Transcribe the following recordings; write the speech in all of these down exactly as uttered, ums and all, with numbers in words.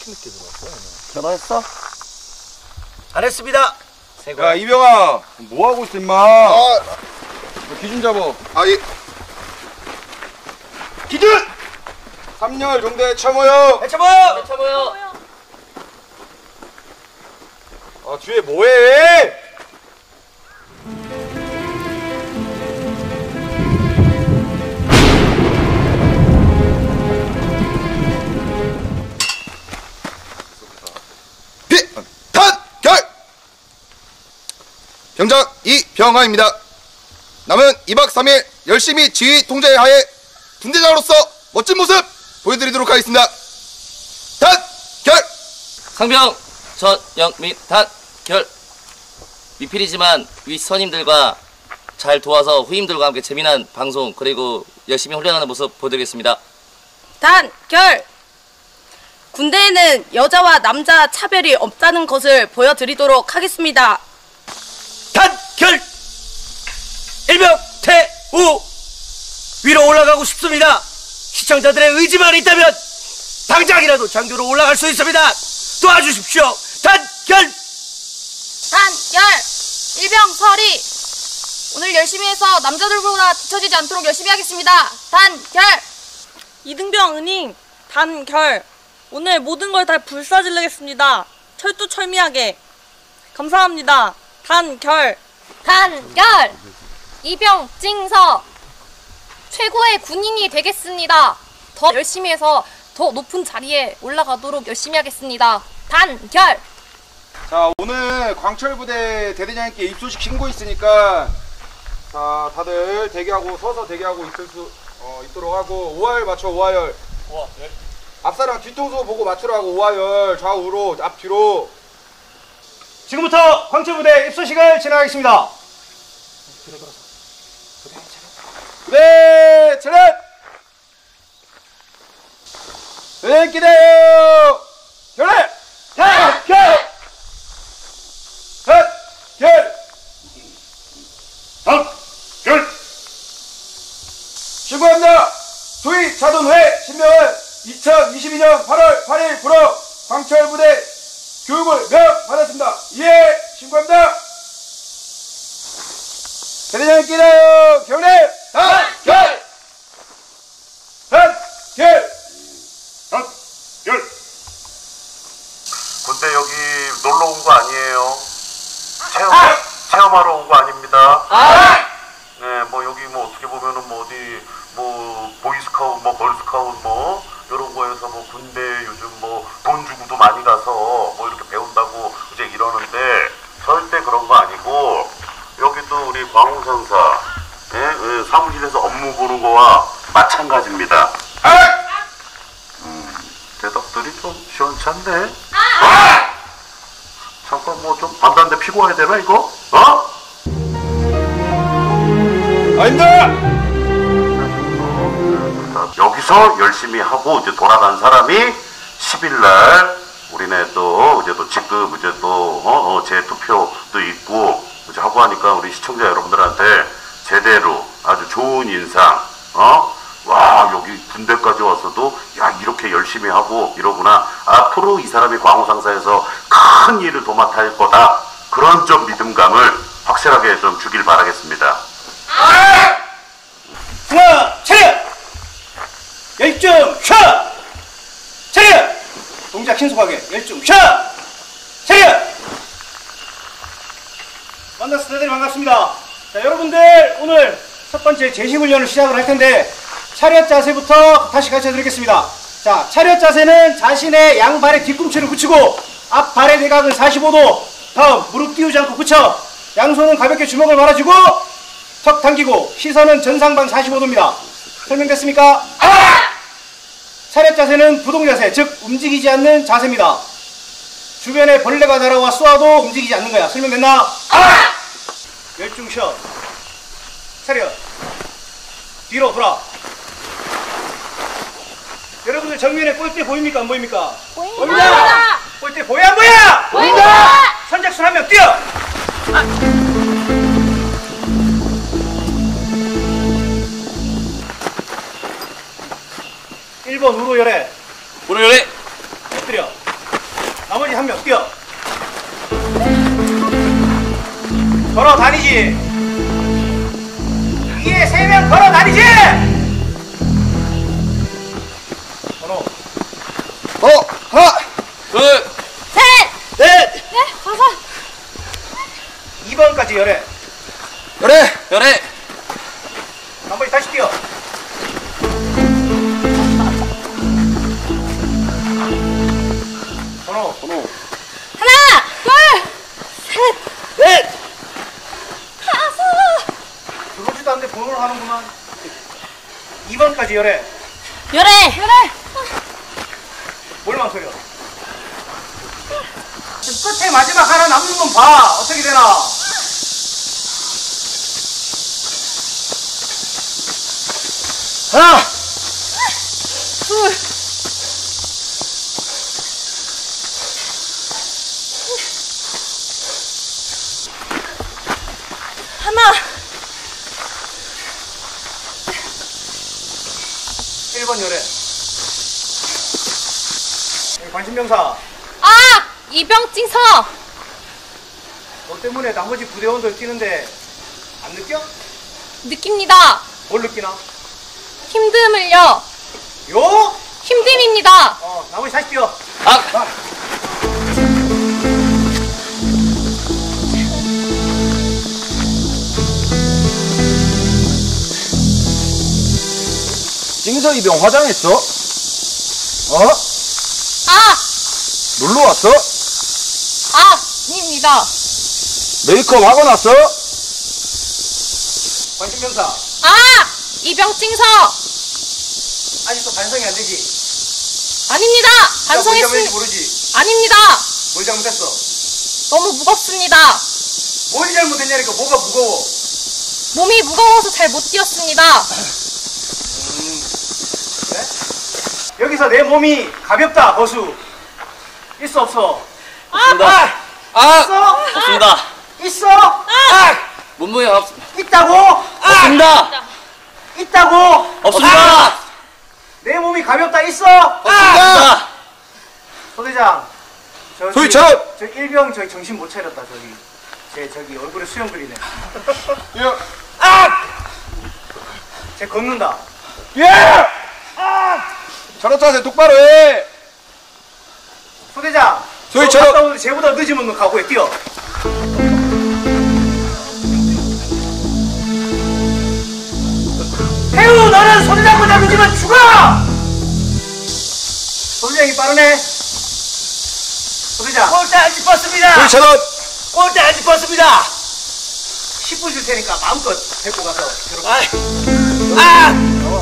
늦게 들어왔어. 결혼했어? 안 했습니다. 야, 이병아, 뭐 하고 있어, 임마? 아, 기준 잡어. 아, 예. 기준! 삼열 종대 참호요. 해쳐봐요. 해쳐봐요. 아, 뒤에 뭐해? 비탄결! 병장 이병하입니다. 남은 이박 삼일 열심히 지휘 통제하에 분대장으로서 멋진 모습 보여드리도록 하겠습니다. 단결! 상병 전영민 단결. 미필이지만 윗선임들과 잘 도와서 후임들과 함께 재미난 방송 그리고 열심히 훈련하는 모습 보여드리겠습니다. 단결! 군대에는 여자와 남자 차별이 없다는 것을 보여드리도록 하겠습니다. 단결! 일병 태우! 위로 올라가고 싶습니다. 시청자들의 의지만 있다면 당장이라도 장교로 올라갈 수 있습니다. 도와주십시오. 단결! 단결! 일병 서리! 오늘 열심히 해서 남자들보다 뒤처지지 않도록 열심히 하겠습니다. 단결! 이등병 은행 단결! 오늘 모든 걸 다 불사질르겠습니다. 철두철미하게. 감사합니다. 단결! 단결! 이병 찡서! 최고의 군인이 되겠습니다. 더 열심히 해서 더 높은 자리에 올라가도록 열심히 하겠습니다. 단결! 자, 오늘 광철부대 대대장님께 입소식 신고 있으니까 자, 다들 대기하고 서서 대기하고 있을 수 어, 있도록 하고 오하열 맞춰. 오하열. 오하열. 앞사람 뒤통수 보고 맞추라고. 오하열. 좌우로 앞뒤로. 지금부터 광철부대 입소식을 진행하겠습니다. 네, 차렷! 네, 기다려! 결례! 단결! 단결! 단결! 신고합니다! 소위 자동회 신명은 이천이십이년 팔월 팔일 불어 광철부대 교육을 명받았습니다. 이에 신고합니다! 대대장님께요 경례! 단결! 단결! 단결! 군대 여기 놀러 온 거 아니에요. 체험, 아! 체험하러 온 거 아닙니다. 아! 네, 뭐 여기 뭐 어떻게 보면은 뭐 어디 뭐 보이스카웃, 뭐 걸스카웃 뭐 이런 거에서 뭐 군대 요즘 뭐 돈 주고도 많이 가서 뭐 이렇게 배운다고 이제 이러는데 절대 그런 거 아니고 여기도 우리 광우상사 예? 예, 사무실에서 업무 보는 거와 마찬가지입니다. 아! 음, 대답들이 좀 시원찮네. 아! 잠깐 뭐 좀 반대인데 피고 와야 되나 이거? 어? 아닙니다! 여기서 열심히 하고 이제 돌아간 사람이 십일날 우리네 또 이제 또 직급 이제 또 어, 어, 재투표도 있고 이제 하고 하니까 우리 시청자 여러분들한테 제대로 아주 좋은 인상 어? 와 여기 군대까지 와서도 야 이렇게 열심히 하고 이러구나. 앞으로 이 사람이 광우상사에서 큰 일을 도맡아 할 거다. 그런 좀 믿음감을 확실하게 좀 주길 바라겠습니다. 하나 차렷! 열중 셔! 차렷! 동작 신속하게 열중 셔! 차렷! 만나서 대단히 반갑습니다. 자, 여러분들 오늘 첫 번째 제시훈련을 시작을 할 텐데 차렷 자세부터 다시 가르쳐 드리겠습니다. 자, 차렷 자세는 자신의 양발의 뒤꿈치를 붙이고 앞 발의 대각은 사십오도, 다음 무릎 띄우지 않고 붙여 양손은 가볍게 주먹을 말아주고 턱 당기고 시선은 전상방 사십오도입니다. 설명됐습니까? 아! 차렷 자세는 부동 자세, 즉 움직이지 않는 자세입니다. 주변에 벌레가 날아와 쏘아도 움직이지 않는 거야. 설명됐나? 아! 열중 쉬어. 차렷. 뒤로 돌아. 여러분들 정면에 꼴대 보입니까? 안 보입니까? 보입니다. 보입니다. 꼴대 보여 안 보여? 보입니다. 선착순 한 명 뛰어. 아. 일 번 우로 열애. 우로 열애. 엎드려. 걸어 다니지. 위에 세 명 걸어 다니지. 번호. 어, 하나, 둘, 셋! 넷, 네, 다섯! 이 번까지 열애. 열애, 열애, 나머지 다시 뛰어. 번호. 번호. 하나! 둘! 셋! 넷. 다섯! 들어오지도 않는데 번호를 하는구만. 이 번까지 열애. 열애! 열애! 뭘 망설여? 끝에 마지막 하나 남는 건 봐. 어떻게 되나? 하나, 둘! 하나. 일 번 열애. 여기 관심병사. 아! 이병찡서! 너 때문에 나머지 부대원들 뛰는데 안 느껴? 느낍니다. 뭘 느끼나? 힘듦을요. 요? 힘듦입니다. 어, 나머지 다시 뛰어. 아! 찡서 이병 화장했어? 어? 아! 놀러 왔어? 아! 아닙니다. 메이크업 하고 났어? 관심병사. 아! 이병찡서! 아직도 반성이 안 되지? 아닙니다. 뭘 잘못했는지 반성했습니다. 모르지? 아닙니다. 뭘 잘못했어? 너무 무겁습니다. 뭘 잘못했냐니까 뭐가 무거워? 몸이 무거워서 잘 못 뛰었습니다. 여기서 내 몸이 가볍다, 거수. 있어, 없어? 없습니다. 아! 있어? 없습니다. 있어? 아! 몸무게 없, 있다고? 없습니다. 있다고? 없습니다. 내 몸이 가볍다, 있어? 없습니다. 소대장. 저, 소위 저기, 차렷! 저 일병 저기 정신 못 차렸다, 저기. 제 저기 얼굴에 수염 그리네. 예! 아! 쟤 걷는다. 예! 차렷 자세 똑바로 해! 소대장. 소위 너 차렷! 갔다 오는데 쟤보다 늦으면 너 각오해, 뛰어. 해우, 너는 소대장보다 늦으면 죽어! 소대장이 빠르네. 소대장. 꼴대 안 짚었습니다. 소위 차렷! 꼴대 안 짚었습니다. 십 분 줄 테니까 마음껏 데리고 가서 들어가. 아!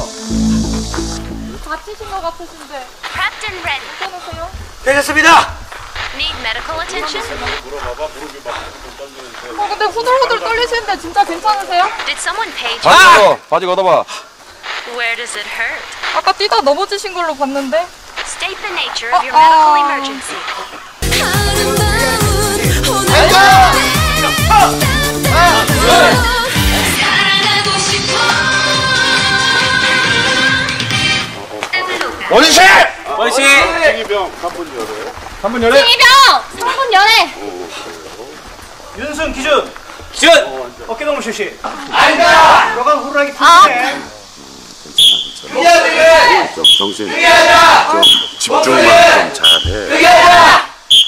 다치신 것 같으신데 Captain ready. 괜찮으세요? 되셨습니다. Need medical attention? 어 근데 후들후들 떨리시는데 진짜 괜찮으세요? Did someone page 바지 you? 걷어! 바지 걷어봐! Where does it hurt? 아까 뛰다 넘어지신 걸로 봤는데 State the nature of your medical emergency. 원시! 원씨! 한 분 열애! 이병! 삼 분 연애! 윤승 기준. 기준! 어깨동무 실시. 아니다. 들어간 후라기 푸네. 좀 정신 좀 집중만 좀 잘해.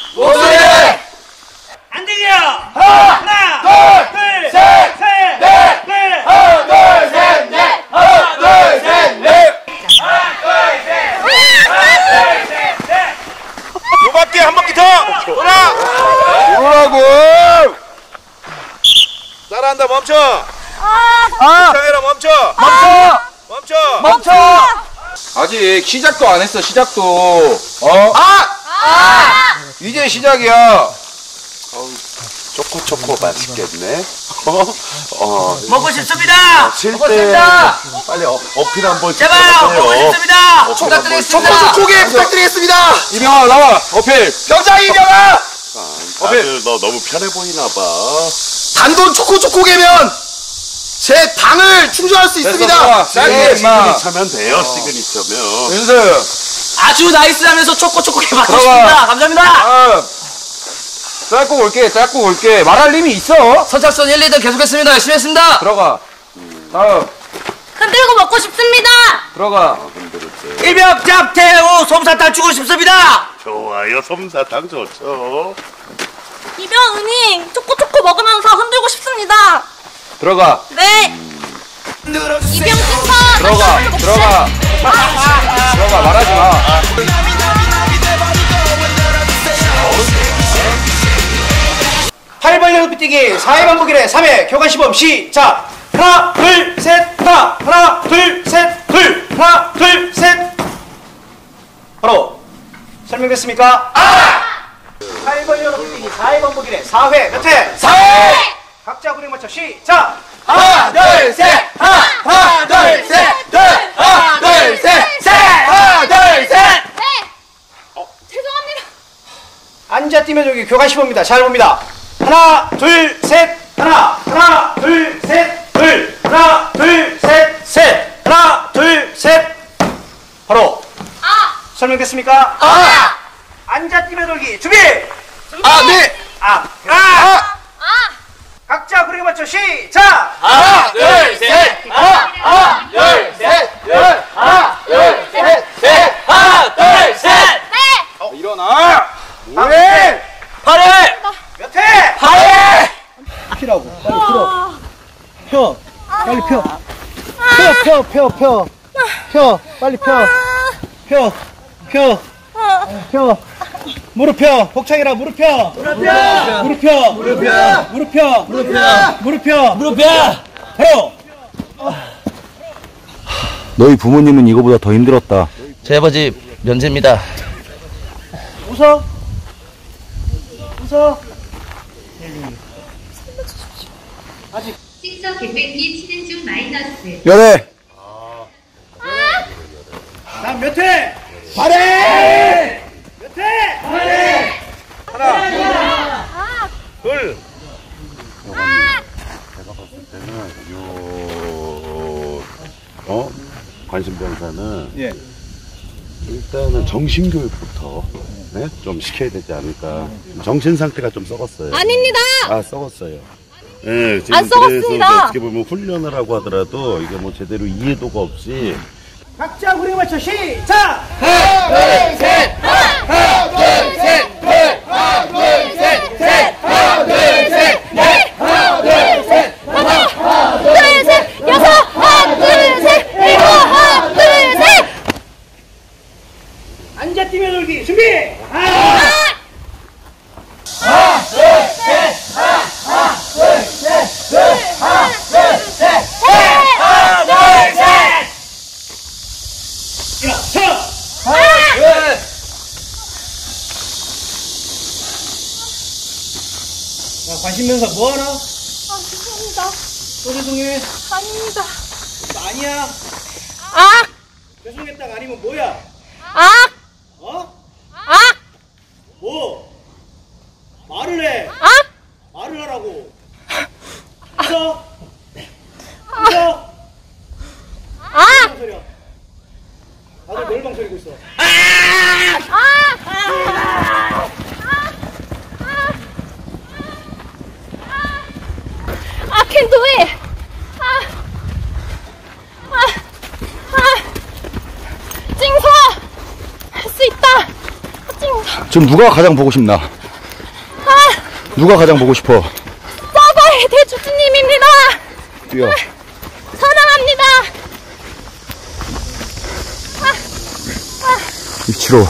안 되게요. 하나, 둘, 셋, 셋, 넷, 넷. 하나, 둘, 셋, 넷. 하나, 둘, 셋, 넷. 하나, 둘, 셋, 넷. 하나, 둘, 셋, 넷. 요 바퀴 한 바퀴 더! 돌아! 돌아라고! 따라한다 멈춰! 아! 해라 멈춰! 멈춰! 멈춰! 멈춰! 아직 시작도 안 했어 시작도 어? 아! 아! 이제 시작이야 초코 초코 맛있겠네. 어? 어. 먹고 싶습니다. 칠때 빨리 어, 어필 한번 제발 먹고 싶습니다. 부탁드리겠습니다 초코게 부탁드리겠습니다 이병아 나와 어필 병장 이병아 다들 너 너무 편해 보이나 봐. 단돈 초코 초코게면 제 당을 충족할 수 있습니다 네, 시그니처면 돼요. 시그니처면. 윤승 아주 나이스하면서 초코 초코게 들어가. 맞겠습니다. 감사합니다. 아, 짧고 굵게, 짧고 굵게. 말할 힘이 있어. 선착순 일, 이 등 계속했습니다. 열심히 했습니다. 들어가. 다음. 흔들고 먹고 싶습니다. 들어가. 일병 짭태우 솜사탕 주고 싶습니다. 좋아요. 솜사탕 좋죠. 이병 은행 초코초코 먹으면서 흔들고 싶습니다. 들어가. 네. 이병 찐파. 들어가. 들어가. 들어가. 말하지 마. 팔 번 연속 뛰기 사 회 반복이래 삼 회 교관 시범 시작. 하나 둘 셋 하나 하나 둘 셋 둘 하나 둘 셋. 바로 설명됐습니까? 아! 팔 번 연속 뛰기 사 회 반복이래 사 회 몇 회? 사 회. 각자 구령 맞춰 시작. 하나, 둘, 셋. 하나, 하나, 둘, 셋. 둘. 하나, 둘, 셋. 셋. 하나, 둘, 셋. 네. 죄송합니다. 앉아 뛰면 여기 교관 시범입니다. 잘 봅니다. 하나 둘 셋 하나 하나 둘 셋 둘 하나 둘 셋 셋 하나 둘 셋. 바로 아. 설명됐습니까? 아! 앉아 뛰면 돌기 준비. 아, 네. 아, 아, 아! 각자 구령 맞춰 시작. 하나, 둘, 셋. 하나, 하나, 둘, 셋. 둘. 하나, 둘, 셋. 셋. 하나, 둘, 셋. 어, 일어나. 왜? 팔 회. 몇 회? 팔 회. 피라고 빨리 풀어. 펴 빨리 펴. 펴 펴 펴 펴 펴 빨리 펴. 펴 펴 펴. 무릎 펴. 복창이라 무릎 펴. 무릎 펴. 무릎 펴. 무릎 펴. 무릎 펴. 무릎 펴. 무릎 펴. 무릎 펴. 바로. 너희 부모님은 이거보다 더 힘들었다. 제 아버지 면제입니다. 웃어. 웃어. 신서 객백기 치는 중 마이너스. 연애. 다음 몇 회? 팔 회. 몇 회? 팔 회. 하나. 둘. 제가 봤을 때는 요 어? 관심병사는 예. 일단은 정신교육부터 네? 좀 시켜야 되지 않을까. 정신 상태가 좀 썩었어요. 아닙니다. 아, 썩었어요. 예, 지금 안 썩었습니다. 그래서 이제 어떻게 보면 훈련을 하고 하더라도 이게 뭐 제대로 이해도가 없이 각자 구령 맞춰 시작. 하나, 둘, 셋. 하나, 둘, 셋. 둘. 하나, 둘, 셋. 셋. 하나, 둘, 셋. 넷. 하나, 둘, 셋. 하나, 둘, 셋, 여섯, 하나, 둘, 셋, 일곱, 하나, 둘, 셋. 앉아 뛰면 돌기 준비. 하나. 하나, 둘, 셋. 하나, 하나, 둘, 셋. 둘. 하나, 둘, 셋. 셋. 하나, 둘, 셋. 일어서. 하나, 둘. 자, 관심명사 뭐하나? 아, 죄송합니다. 또 죄송해. 아닙니다. 이거 아니야. 악! 죄송했다가 아니면 뭐야? 악! 어? 악! 뭐? 말을 해. 악! 말을 하라고. 웃어. 웃어. 악! 방소리야. 다들 뭘 방소리고 있어? I can do it. 아, 아, 아, 찡서 할 수 있다. 찡서. 지금 누가 가장 보고 싶나? 아, 누가 가장 보고 싶어? 서버의 대주주님입니다. 뛰어. 사랑합니다. 위치로.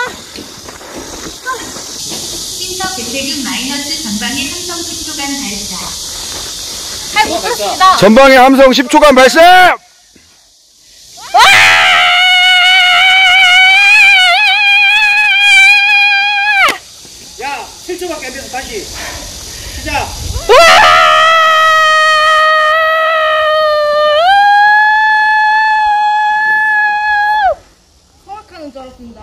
신서 객백은 마이너스 전방에 함성 십 초간 발사. 잘 못 듣습니다. 전방에 함성 십 초간 발사! 야, 칠 초밖에 안 돼서 다시. 시작. 정확하는 줄 알았습니다.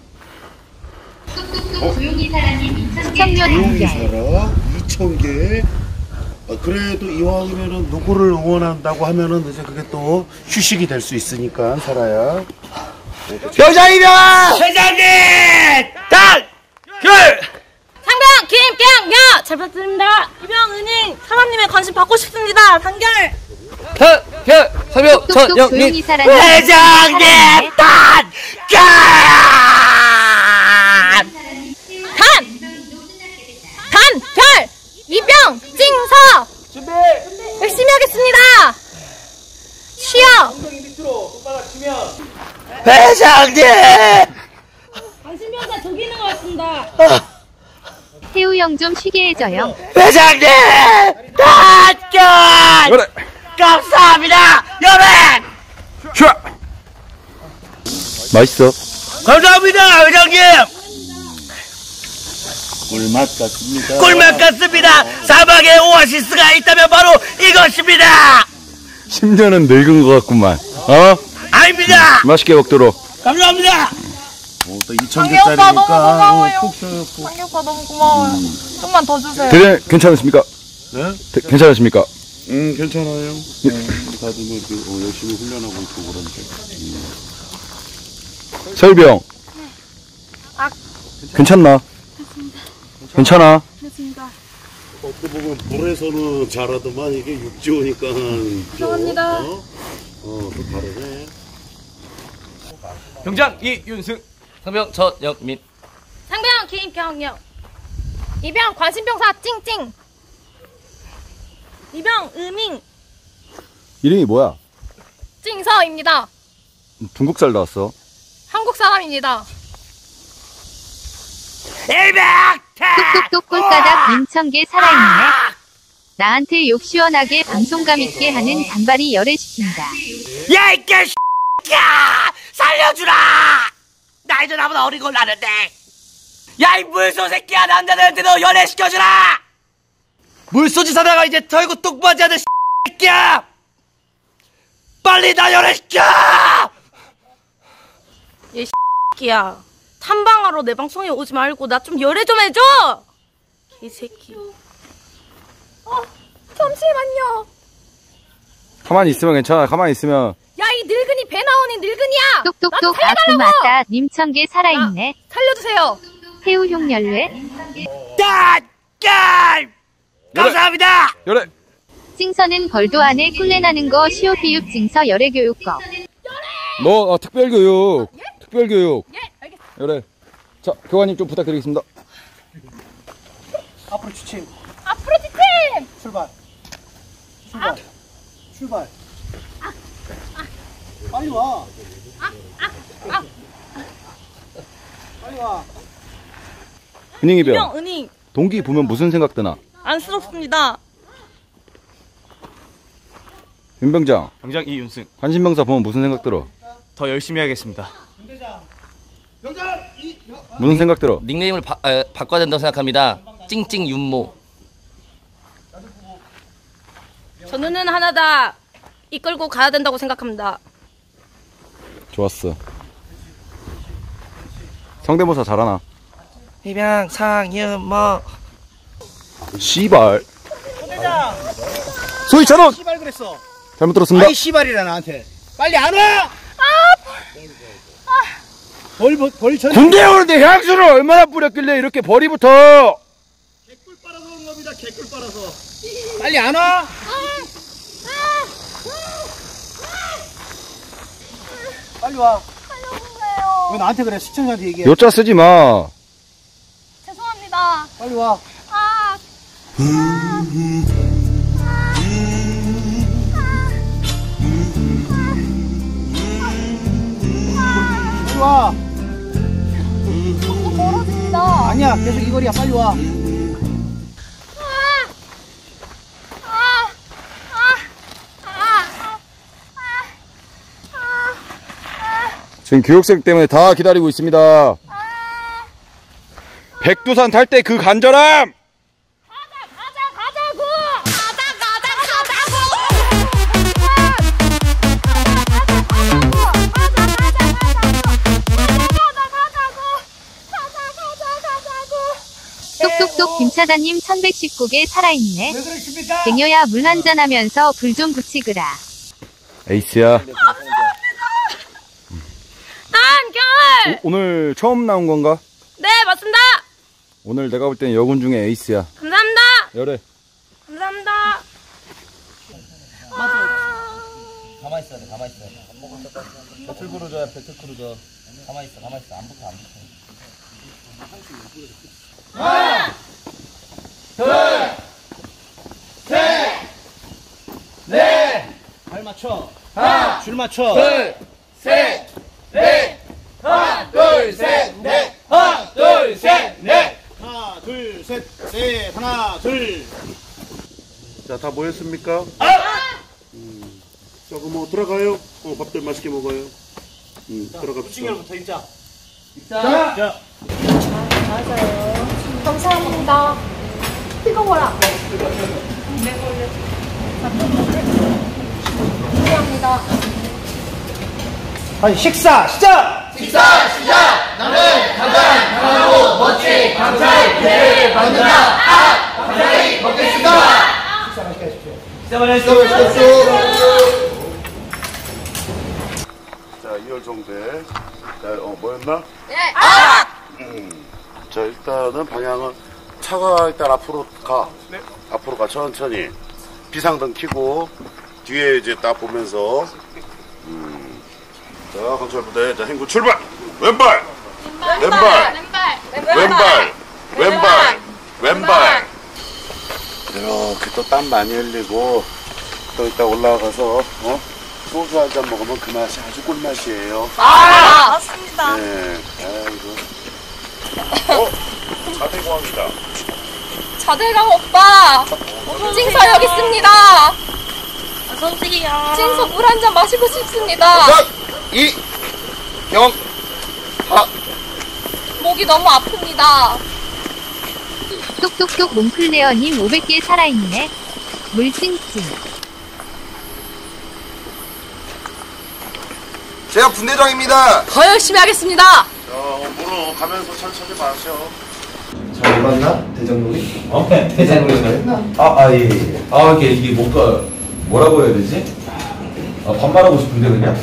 뚝뚝뚝 조용히 사람이 이천 개. 조용히 살아. 이천 개. 어, 그래도 이왕이면은 누구를 응원한다고 하면은 이제 그게 또 휴식이 될 수 있으니까 살아야. 병장이면! 회장님! 단! 결! 상병! 김병요 잘 부탁드립니다. 이병 은행 사모님의 관심 받고 싶습니다. 단결. 단결 서명 전영민 회장님 단결. 단 단결 이병 찡서 준비. 열심히 하겠습니다. 쉬어. 엉덩이 밑으로 손바닥 치면. 회장님. 관심병사 저기 있는 것 같습니다. 태우 형 좀 쉬게 해줘요. 회장님 단결. 그래. 감사합니다 여러분. 슈아. 맛있어. 감사합니다 회장님. 꿀맛 같습니다. 꿀맛 같습니다. 사막에 오아시스가 있다면 바로 이것입니다. 십 년은 늙은 것 같구만. 어? 아닙니다. 맛있게 먹도록. 감사합니다. 어, 또 이천 개짜리니까 푹 써요. 상기 오빠 너무 고마워요. 좀만 더 주세요. 대대 괜찮으십니까? 네? 대, 괜찮으십니까? 음, 괜찮아요. 네. 다들 뭐 이렇게 어, 열심히 훈련하고 있고 그런데. 음. 서울병. 아. 괜찮나? 괜찮아. 됐습니다. 어떻게 보면 물에서는 잘하더만 이게 육지 오니까 죄송합니다. 어? 어, 또 다르네. 병장 이윤승 상병 전영민. 상병 김병요 이병 관심병사 찡찡 이병 음ing 이름이 뭐야? 찡서입니다. 중국 살다 왔어. 한국 사람입니다. 똑똑똑 꼴가닥 민천개 살아있네. 나한테 욕 시원하게 방송감 있게 하는 단발이 열애시킨다. 야 이 개X야 살려주라. 나이도 나보다 어린 걸로 아는데. 야 이 물소 새끼야 남자들한테도 연애시켜주라. 물소지 사다가 이제 털고 뚝바지 하는 새끼야. 빨리 나 연애시켜. 얘 새끼야 탐방하러 내 방송에 오지 말고 나 좀 열애 좀 해줘. 개새끼. 어 잠시만요. 가만히 있으면 괜찮아. 가만히 있으면. 야 이 늙은이 배 나오니 늙은이야. 똑똑똑 아구 맞다. 님천개 살아있네. 살려주세요. 태우 형 열외. 짠! 감사합니다. 열애. 찡서는 벌도 안에 꿀레나는 거 시오비육 찡서 열애 교육법. 너 어, 특별교육. 예? 특별교육. 예 알겠습니다. 열애. 자, 교관님 좀 부탁드리겠습니다. 앞으로 추침. 앞으로 지침. 출발. 출발. 아. 출발. 빨리 와. 아. 빨리 와. 은행이병. 이병 은행 동기 보면 무슨 생각 드나? 안쓰럽습니다. 윤병장. 병장 이윤승 관심병사 보면 무슨 생각 들어? 더 열심히 하겠습니다. 무슨 생각 들어? 닉네임을 바, 에, 바꿔야 된다고 생각합니다. 찡찡 윤모. 전우는 하나다. 이끌고 가야 된다고 생각합니다. 좋았어. 성대모사 잘하나? 이병 상윤모. 씨발. 대장. 소희 찬원. 씨발 그랬어. 잘못 들었습니다. 아이 씨발이라 나한테. 빨리 안 와. 벌, 벌, 벌 전. 군대 오는데 향수를 얼마나 뿌렸길래 이렇게 벌이 붙어? 개꿀 빨아서 그런 겁니다. 개꿀 빨아서. 빨리 안 와. 빨리 와. 살려주세요. 왜 나한테 그래? 시청자한테 얘기해. 요자 쓰지 마. 죄송합니다. 빨리 와. 아. 빨리 와. 자꾸 멀어집니다. 아니야. 계속 이 거리야. 빨리 와. 지금 교육생 때문에 다 기다리고 있습니다. 백두산 탈 때 그 간절함! 가자 가자 가자고. 가자 가자 가자고. 똑똑똑 김차장님 천백십구 개 살아있네. 왜 그러십니까? 갱여야 물 한잔 하면서 불 좀 붙이그라. 에이스야. 단결. 오, 오늘 처음 나온 건가? 네 맞습니다. 오늘 내가 볼 땐 여군 중에 에이스야. 감사합니다. 열애. 감사합니다. 맞아. 가만히 있어야 돼, 가만히 있어야 돼. 배틀크루저야, 배틀크루저. 가만히 있어, 가만히 있어. 안 붙어, 안 붙어. 하나, 둘, 셋, 넷. 발 맞춰. 하나, 줄 맞춰. 둘, 셋, 넷. 하나, 둘, 셋, 넷. 하나, 둘, 셋, 넷. 하나, 둘, 셋, 넷. 하나, 둘. 자, 다 모였습니까? 아! 음, 자, 그럼 뭐 들어가요? 어, 밥들 맛있게 먹어요. 음, 들어갑시다. 칭열부터 입자. 입자. 자. 맞아요. 감사합니다. 뜨거워라. 감사합니다. 아니, 식사 시작! 식사 시작! 나는 가장 강하고 멋진 강철 기회를 만든다! 아! 감사히 먹겠습니다! 식사 맛있게 하십시오. 식사 많이 하십시오! 자, 이열정대. 자, 어, 뭐였나? 네. 아! 음. 자, 일단은 방향은 차가 일단 앞으로 가. 네. 앞으로 가, 천천히. 비상등 켜고, 뒤에 이제 딱 보면서. 음. 자, 강철부대. 자, 행군 출발! 왼발! 왼발! 왼발! 왼발! 왼발! 왼발! 이렇게 또 땀 많이 흘리고, 또 이따 올라가서, 어? 소주 한 잔 먹으면 그 맛이 아주 꿀맛이에요. 아, 맞습니다. 네. 아이고. 어? 자대공항이다. 자대강 오빠. 찡서 여기 있습니다. 어서오세요. 찡서 물 한 잔 마시고 싶습니다. 이, 영, 하. 목이 너무 아픕니다. 똑똑똑 몽클레어님 오백 개 살아있네. 물찡찡. 제가 분대장입니다. 더 열심히 하겠습니다. 자, 물어 가면서 천천히 마셔. 잘 봤나? 대장놀이? 어? 대장놀이 잘했나? 아, 아, 예, 예. 아, 이게, 이게 뭔가, 뭐라고 해야 되지? 아, 반말하고 싶은데, 그냥?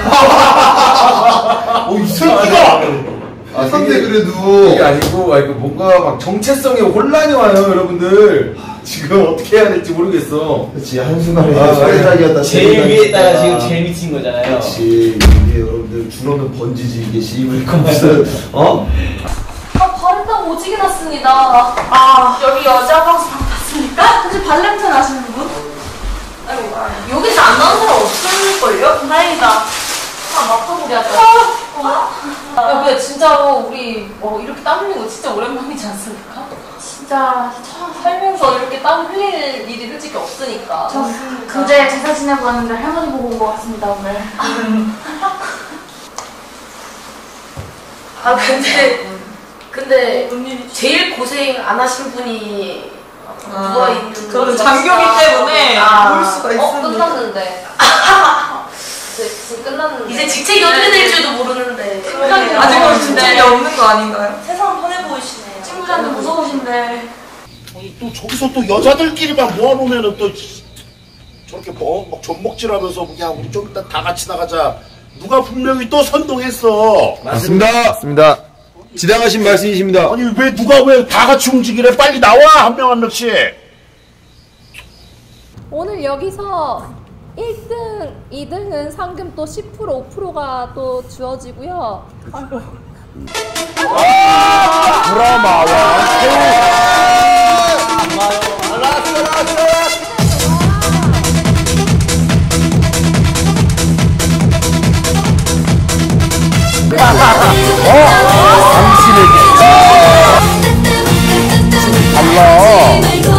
오, 이 새끼가! 아, 근데 그래도. 이게 아니고, 아, 이거 뭔가 막 정체성에 혼란이 와요, 여러분들. 지금 어떻게 해야 될지 모르겠어. 그렇지, 한순간에. 아, 소리짝이었다. 제일 위에다가 지금 제일 미친 거잖아요. 그렇지. 이게 여러분들, 줄어면 번지지, 이게 씨발. 무슨, 어? 아, 바른땀 오지게 났습니다. 아, 여기 여자 방송 봤습니까? 혹시 발냄새 나시는 분? 아이고, 여기서 안 나온 사람 없을걸요? 다행이다. 아, 맡아보게 하자. 어? 야, 근데 진짜로 우리 어, 이렇게 땀 흘리는 거 진짜 오랜만이지 않습니까? 진짜 참 살면서 이렇게 땀 흘릴 일이 솔직히 없으니까. 저 그제 제사 지내고 왔는데 할머니 보고 온 것 같습니다, 오늘. 아, 근데 근데 제일 고생 안 하신 분이 누가 있는 거죠? 저는 장교기 때문에 볼 수가 어, 있습니다. 끝났는데. 이제, 이제 끝났는데. 이제 직책이 어떻게 될지도 모르는데. 아직은 직책이 없는 거 아닌가요? 세상 편해 보이시네요. 친구들한테 무서우신데. 아니, 또 저기서 또 여자들끼리만 모아놓으면은 또 저렇게 뭐, 막 존목질하면서 야, 우리 좀 이따 다 같이 나가자. 누가 분명히 또 선동했어. 맞습니다. 맞습니다. 지당하신 말씀이십니다. 아니, 왜 누가 왜 다 같이 움직이래? 빨리 나와! 한 명 한 명씩! 오늘 여기서 일 등, 이 등은 상금 또 십 퍼센트, 오 퍼센트가 또 주어지고요. 아이고. 드라마와 당신에게 달라.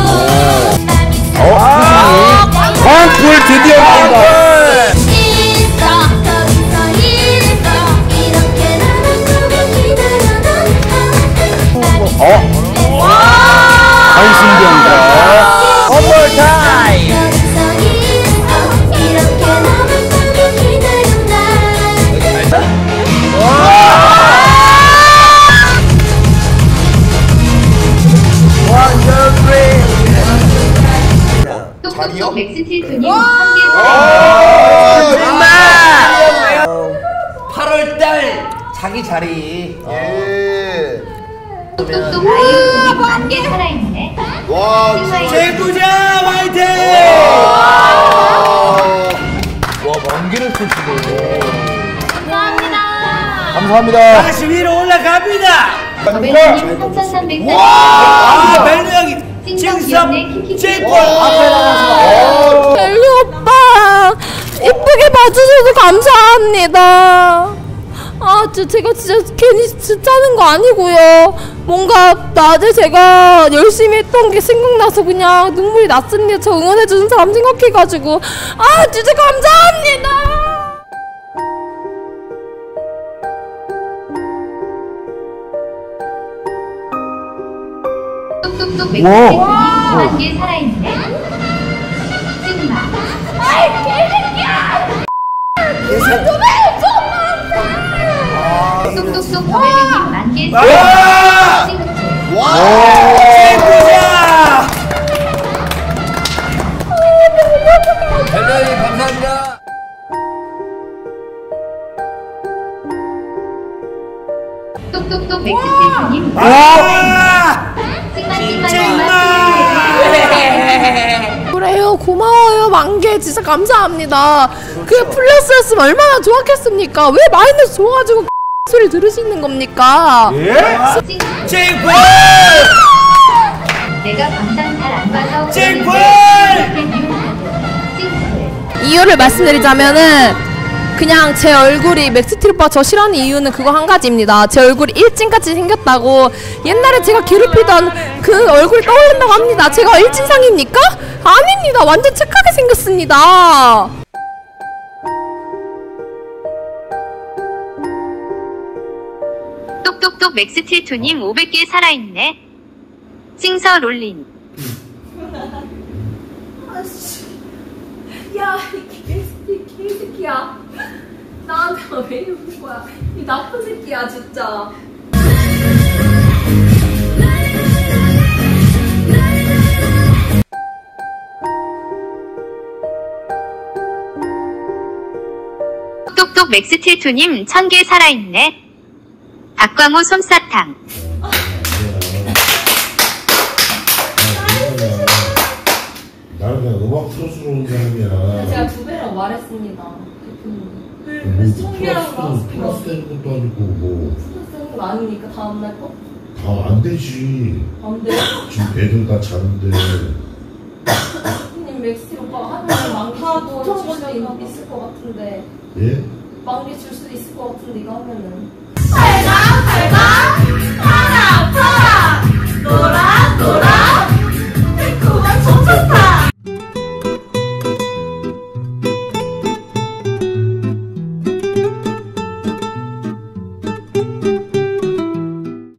어? 광풀 드디어 나온다. 어? 한신경과 One more time! 똑똑똑 맥스틸토님 어, 한 개. 팔월달 자기 자리. 예. 똑똑똑 아이유님 만개 살아있네. 와, 제부자 화이팅! 와, 만개를 쓰시네. 감사합니다. 감사합니다. 다시 위로 올라갑니다. 어베님 삼천삼백 달. 아, 벨루 형이 칭섭 제골 앞에 나가서. 벨루 오빠 이쁘게 봐주셔서 감사합니다. 아, 저, 제가 진짜 괜히 진짜는 거 아니고요. 뭔가 낮에 제가 열심히 했던 게 생각나서 그냥 눈물이 났습니다. 저 응원해주는 사람 생각해가지고. 아, 진짜 감사합니다. 똑똑똑 맥주님 만개 살아있네. 찐마. 아이, 개새끼야! 똑똑똑 버벨루님 만개 와! 와! 벨루님 감사합니다. 똑똑똑 맥스테이프님 와! 찡마 찡마 찡마. 그래요, 고마워요. 만개 진짜 감사합니다. 그게 플러스였으면 얼마나 좋았겠습니까? 왜 마이너스 줘가지고 소리 들으시는 겁니까? 예? 제골! 내가 방송 잘안 봐서 제골! 이유를 말씀드리자면은 그냥 제 얼굴이 맥스틸 오빠 저 싫어하는 이유는 그거 한 가지입니다. 제 얼굴이 일진같이 생겼다고. 옛날에 제가 괴롭히던 그 얼굴이 떠오른다고 합니다. 제가 일진상입니까? 아닙니다. 완전 착하게 생겼습니다. 똑똑똑 맥스틸투님 오백 개 살아있네. 싱서 롤린. 아씨, 야, 이 개새끼, 개새끼야. 나한테 왜 이러는 거야? 이 나쁜 새끼야, 진짜. 똑똑똑 맥스틸투님 천 개 살아있네. 박광호 솜사탕. 나는 그냥 음악 틀어주는 사람이야. 제가 두 배라고 말했습니다. 뭐 플러스, 플러스 되는 것도 아니고 뭐. 쓰는 거 아니니까 다음날 거? 다 안 되지. 안 돼? 지금 애들 다 자는데. 형님 맥스틸 오빠가 하면 만개도 줄 수도 있을 것 같은데. 예? 만개 줄 수도 있을 것 같은데 이거 하면은.